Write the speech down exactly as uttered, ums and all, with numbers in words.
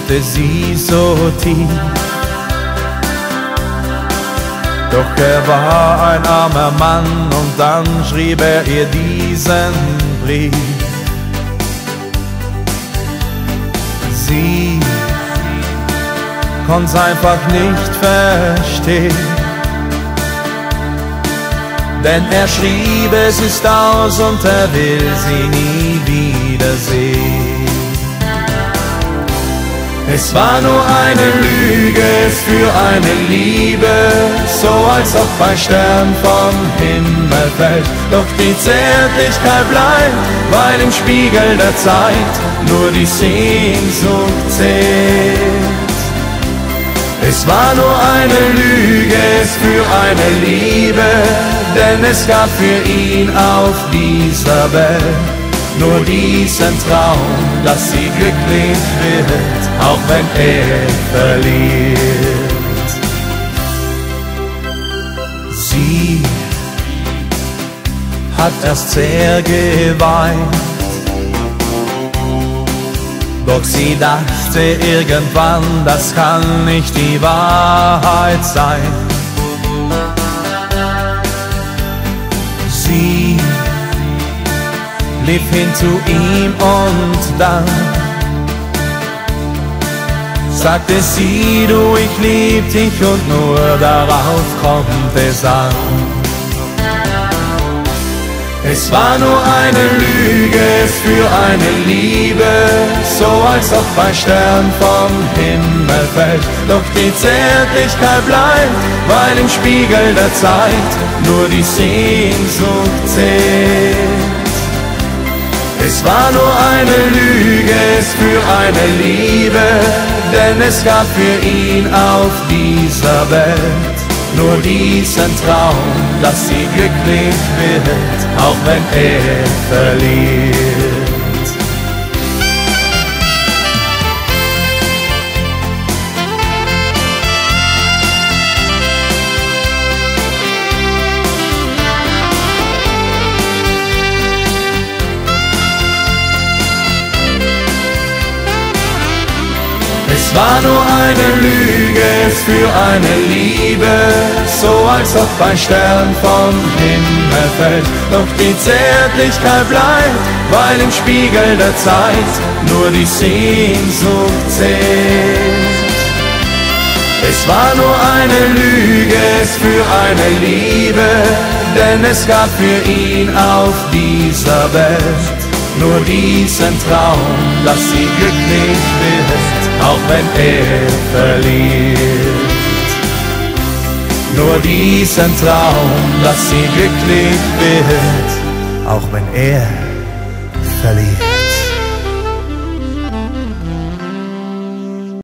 liebte sie so tief. Doch er war ein armer Mann und dann schrieb er ihr diesen Brief. Sie konnt's einfach nicht verstehen, denn er schrieb, es ist aus und er will sie nie wiedersehen. Es war nur eine Lüge für eine Liebe, so als ob ein Stern vom Himmel fällt. Doch die Zärtlichkeit bleibt, weil im Spiegel der Zeit nur die Sehnsucht zählt. Es war nur eine Lüge für eine Liebe, denn es gab für ihn auf dieser Welt nur diesen Traum, dass sie glücklich wird, auch wenn er verliert. Sie hat erst sehr geweint, doch sie dachte irgendwann, das kann nicht die Wahrheit sein. Sie lief hin zu ihm und dann sagte sie, du, ich lieb dich und nur darauf kommt es an. Es war nur eine Lüge für eine Liebe, so als ob ein Stern vom Himmel fällt. Doch die Zärtlichkeit bleibt, weil im Spiegel der Zeit nur die Sehnsucht zählt. Es war nur eine Lüge für eine Liebe, denn es gab für ihn auf dieser Welt nur diesen Traum, dass sie glücklich wird, auch wenn er verliert. Es war nur eine Lüge für eine Liebe, so als ob ein Stern vom Himmel fällt. Doch die Zärtlichkeit bleibt, weil im Spiegel der Zeit nur die Sehnsucht zählt. Es war nur eine Lüge für eine Liebe, denn es gab für ihn auf dieser Welt nur diesen Traum, dass sie glücklich wird, auch wenn er verliert. Nur diesen Traum, dass sie glücklich wird, auch wenn er verliert.